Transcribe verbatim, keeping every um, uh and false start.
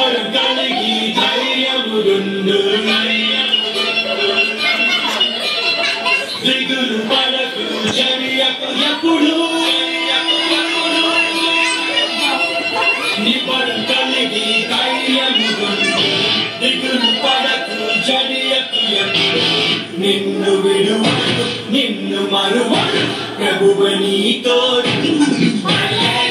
నిబ్బరు కలిగి ధైర్యముండు దిగులు పడకు చర్యకు ఎప్పుడు నిబ్బరు కలిగి ధైర్యముండు దిగులు పడకు చర్యకు ఎప్పుడు నిన్ను విడువడు నిన్ను మరువడు ప్రభువు నీతో